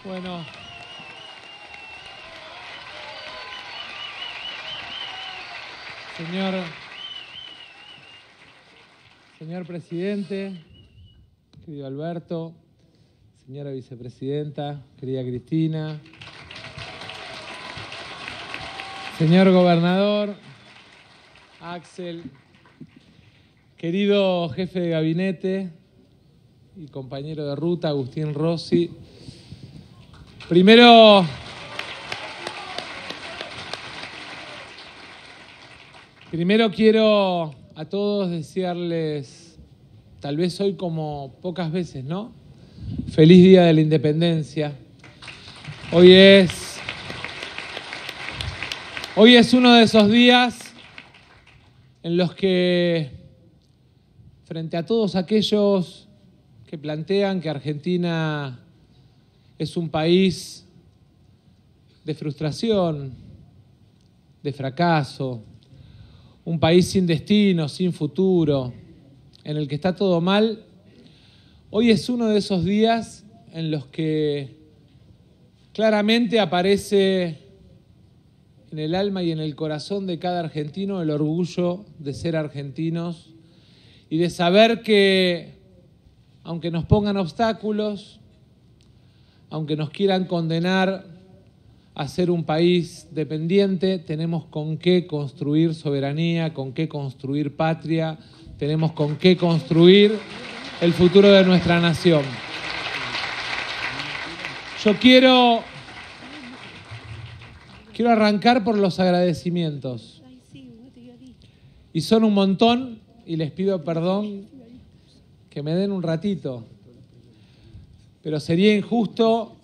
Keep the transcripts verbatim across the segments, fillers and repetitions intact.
Bueno. Señor, señor presidente, querido Alberto, señora vicepresidenta, querida Cristina, señor gobernador, Axel, querido jefe de gabinete y compañero de ruta, Agustín Rossi. Primero, primero quiero a todos desearles, tal vez hoy como pocas veces, ¿no? Feliz Día de la Independencia. Hoy es, hoy es uno de esos días en los que, frente a todos aquellos que plantean que Argentina es un país de frustración, de fracaso, un país sin destino, sin futuro, en el que está todo mal, hoy es uno de esos días en los que claramente aparece en el alma y en el corazón de cada argentino el orgullo de ser argentinos y de saber que, aunque nos pongan obstáculos, aunque nos quieran condenar a ser un país dependiente, tenemos con qué construir soberanía, con qué construir patria, tenemos con qué construir el futuro de nuestra nación. Yo quiero, quiero arrancar por los agradecimientos. Y son un montón, y les pido perdón que me den un ratito. Pero sería injusto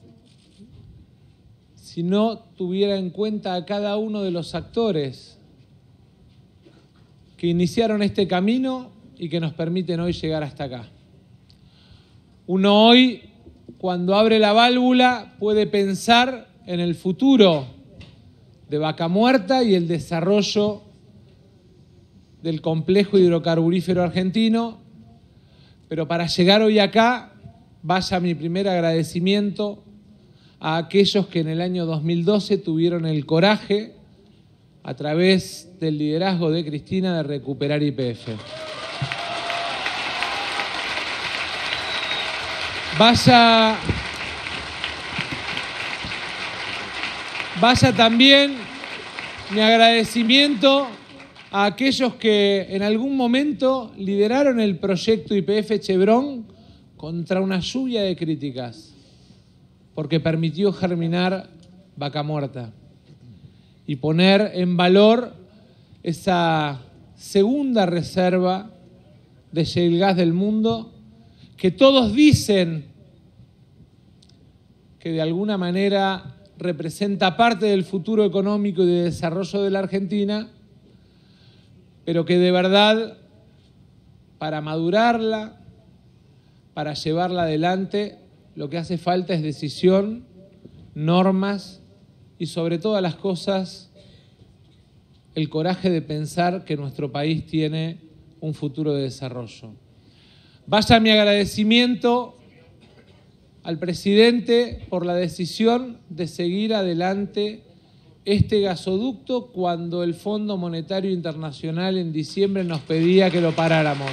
si no tuviera en cuenta a cada uno de los actores que iniciaron este camino y que nos permiten hoy llegar hasta acá. Uno hoy, cuando abre la válvula, puede pensar en el futuro de Vaca Muerta y el desarrollo del complejo hidrocarburífero argentino, pero para llegar hoy acá, vaya mi primer agradecimiento a aquellos que en el año dos mil doce tuvieron el coraje, a través del liderazgo de Cristina, de recuperar Y P F. Vaya, vaya también mi agradecimiento a aquellos que en algún momento lideraron el proyecto Y P F Chevron contra una lluvia de críticas, porque permitió germinar Vaca Muerta y poner en valor esa segunda reserva de shale gas del mundo que todos dicen que de alguna manera representa parte del futuro económico y de desarrollo de la Argentina, pero que de verdad, para madurarla, para llevarla adelante, lo que hace falta es decisión, normas y sobre todas las cosas, el coraje de pensar que nuestro país tiene un futuro de desarrollo. Vaya mi agradecimiento al presidente por la decisión de seguir adelante este gasoducto cuando el Fondo Monetario Internacional en diciembre nos pedía que lo paráramos.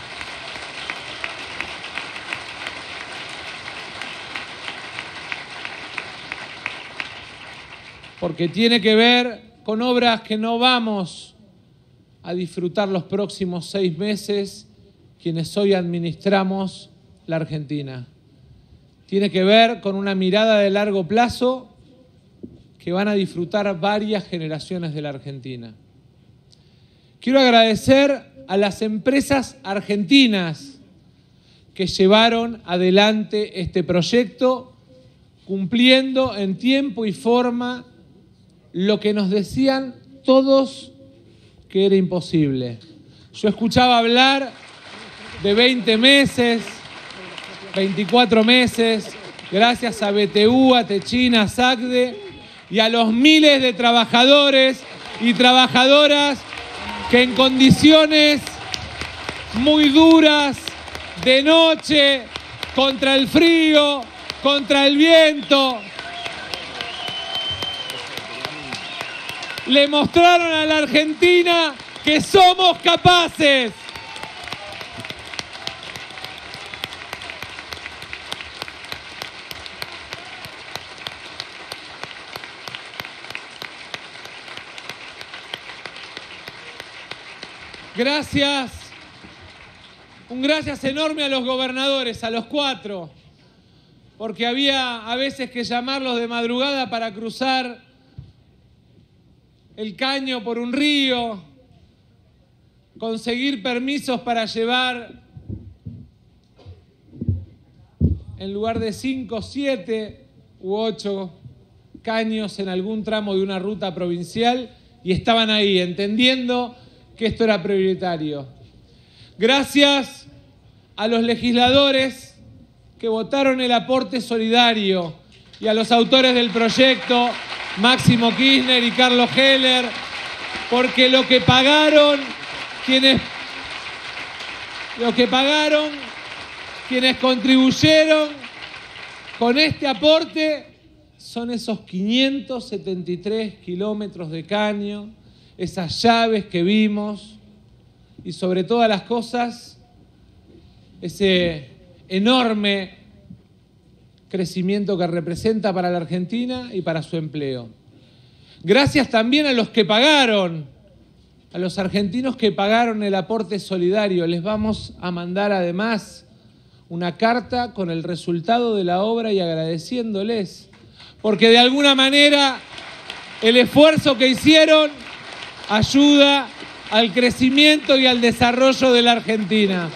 Porque tiene que ver con obras que no vamos a disfrutar los próximos seis meses quienes hoy administramos la Argentina. Tiene que ver con una mirada de largo plazo que van a disfrutar varias generaciones de la Argentina. Quiero agradecer a las empresas argentinas que llevaron adelante este proyecto, cumpliendo en tiempo y forma lo que nos decían todos que era imposible. Yo escuchaba hablar de veinte meses, veinticuatro meses, gracias a B T U, a Techina, a SACDE y a los miles de trabajadores y trabajadoras que en condiciones muy duras, de noche, contra el frío, contra el viento. Le mostraron a la Argentina que somos capaces. Gracias, un gracias enorme a los gobernadores, a los cuatro, porque había a veces que llamarlos de madrugada para cruzar el caño por un río, conseguir permisos para llevar, en lugar de cinco, siete u ocho caños en algún tramo de una ruta provincial, y estaban ahí, entendiendo que esto era prioritario. Gracias a los legisladores que votaron el aporte solidario y a los autores del proyecto, Máximo Kirchner y Carlos Heller, porque lo que pagaron quienes, lo que pagaron quienes contribuyeron con este aporte son esos quinientos setenta y tres kilómetros de caño, esas llaves que vimos y sobre todas las cosas, ese enorme crecimiento que representa para la Argentina y para su empleo. Gracias también a los que pagaron, a los argentinos que pagaron el aporte solidario. Les vamos a mandar además una carta con el resultado de la obra y agradeciéndoles, porque de alguna manera el esfuerzo que hicieron ayuda al crecimiento y al desarrollo de la Argentina.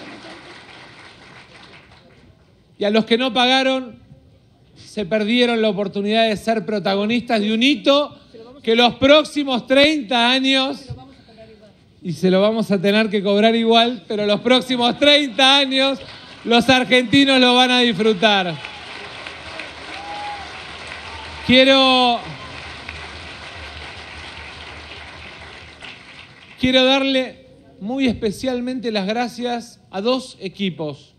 Y a los que no pagaron, se perdieron la oportunidad de ser protagonistas de un hito que los próximos treinta años, y se lo vamos a tener que cobrar igual, pero los próximos treinta años los argentinos lo van a disfrutar. Quiero... Quiero darle muy especialmente las gracias a dos equipos.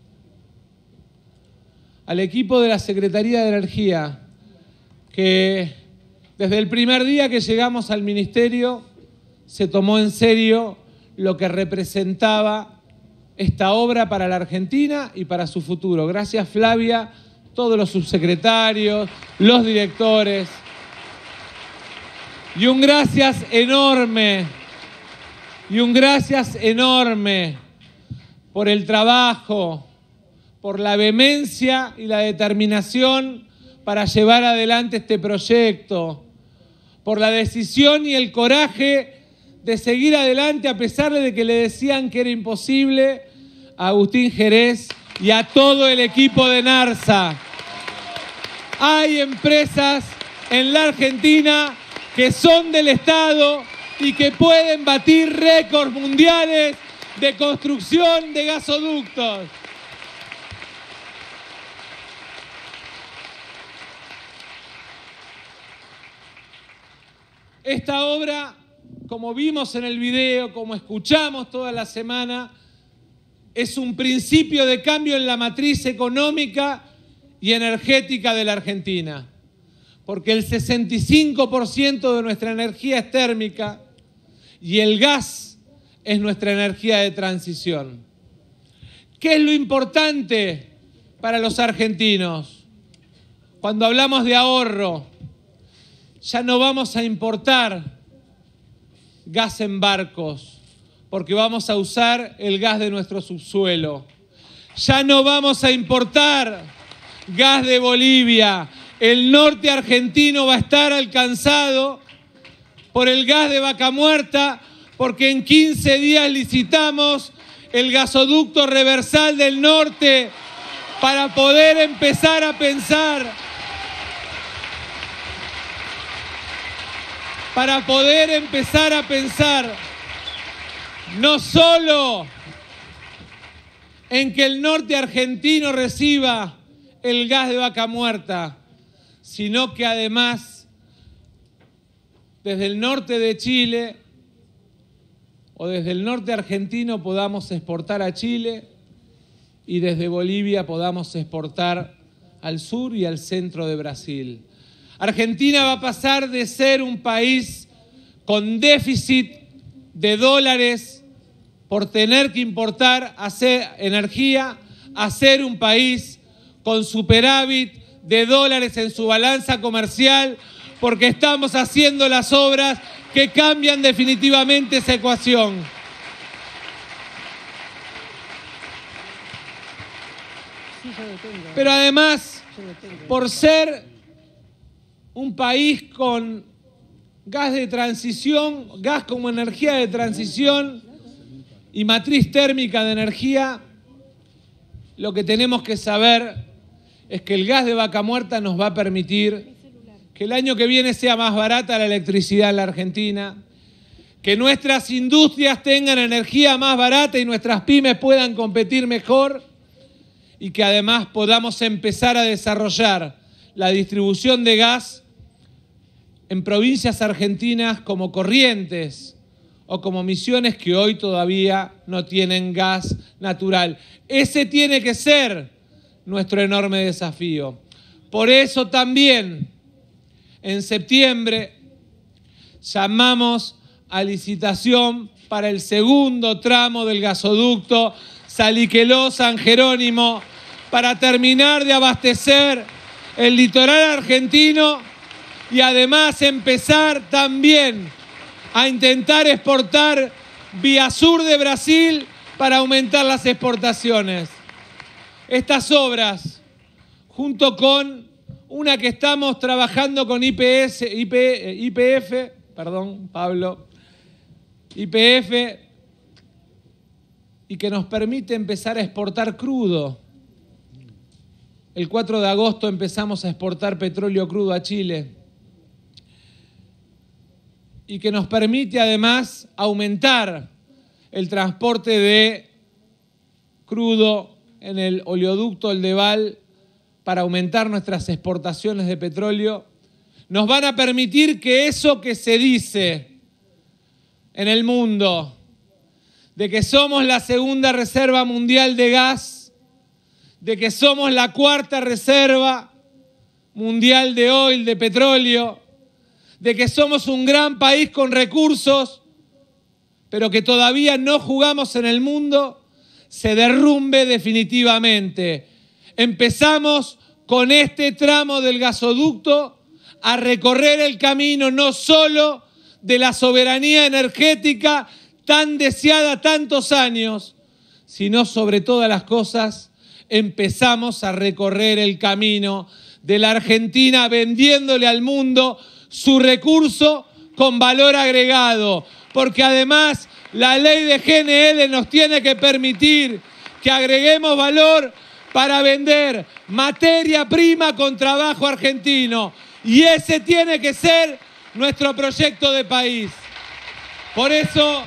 Al equipo de la Secretaría de Energía, que desde el primer día que llegamos al Ministerio se tomó en serio lo que representaba esta obra para la Argentina y para su futuro. Gracias, Flavia, todos los subsecretarios, los directores. Y un gracias enorme Y un gracias enorme por el trabajo, por la vehemencia y la determinación para llevar adelante este proyecto, por la decisión y el coraje de seguir adelante a pesar de que le decían que era imposible, a Agustín Jerez y a todo el equipo de NARSA. Hay empresas en la Argentina que son del Estado y que pueden batir récords mundiales de construcción de gasoductos. Esta obra, como vimos en el video, como escuchamos toda la semana, es un principio de cambio en la matriz económica y energética de la Argentina, porque el sesenta y cinco por ciento de nuestra energía es térmica y el gas es nuestra energía de transición. ¿Qué es lo importante para los argentinos? Cuando hablamos de ahorro, ya no vamos a importar gas en barcos, porque vamos a usar el gas de nuestro subsuelo. Ya no vamos a importar gas de Bolivia. El norte argentino va a estar alcanzado por el gas de Vaca Muerta, porque en quince días licitamos el gasoducto reversal del norte para poder empezar a pensar, para poder empezar a pensar no solo en que el norte argentino reciba el gas de Vaca Muerta, sino que además desde el norte de Chile o desde el norte argentino podamos exportar a Chile y desde Bolivia podamos exportar al sur y al centro de Brasil. Argentina va a pasar de ser un país con déficit de dólares por tener que importar hacer energía a ser un país con superávit de dólares en su balanza comercial, porque estamos haciendo las obras que cambian definitivamente esa ecuación. Pero además, por ser un país con gas de transición, gas como energía de transición y matriz térmica de energía, lo que tenemos que saber es que el gas de Vaca Muerta nos va a permitir que el año que viene sea más barata la electricidad en la Argentina, que nuestras industrias tengan energía más barata y nuestras pymes puedan competir mejor, y que además podamos empezar a desarrollar la distribución de gas en provincias argentinas como Corrientes o como Misiones, que hoy todavía no tienen gas natural. Ese tiene que ser nuestro enorme desafío. Por eso también en septiembre llamamos a licitación para el segundo tramo del gasoducto Saliqueló-San Jerónimo para terminar de abastecer el litoral argentino y además empezar también a intentar exportar vía sur de Brasil para aumentar las exportaciones. Estas obras, junto con una que estamos trabajando con I P S, I P, I P F, perdón, Pablo, I P F, y que nos permite empezar a exportar crudo. El cuatro de agosto empezamos a exportar petróleo crudo a Chile. Y que nos permite además aumentar el transporte de crudo en el oleoducto Oldeval para aumentar nuestras exportaciones de petróleo. Nos van a permitir que eso que se dice en el mundo, de que somos la segunda reserva mundial de gas, de que somos la cuarta reserva mundial de oil, de petróleo, de que somos un gran país con recursos, pero que todavía no jugamos en el mundo, se derrumbe definitivamente. Empezamos con este tramo del gasoducto a recorrer el camino no solo de la soberanía energética tan deseada tantos años, sino sobre todas las cosas empezamos a recorrer el camino de la Argentina vendiéndole al mundo su recurso con valor agregado, porque además la ley de G N L nos tiene que permitir que agreguemos valor para vender materia prima con trabajo argentino, y ese tiene que ser nuestro proyecto de país. Por eso,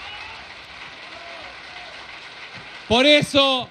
por eso,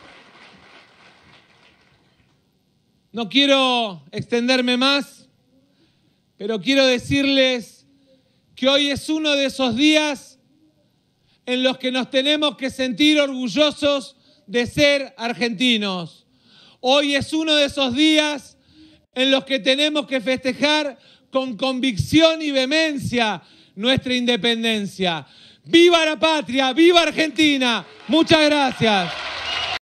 no quiero extenderme más, pero quiero decirles que hoy es uno de esos días en los que nos tenemos que sentir orgullosos de ser argentinos. Hoy es uno de esos días en los que tenemos que festejar con convicción y vehemencia nuestra independencia. ¡Viva la patria! ¡Viva Argentina! Muchas gracias.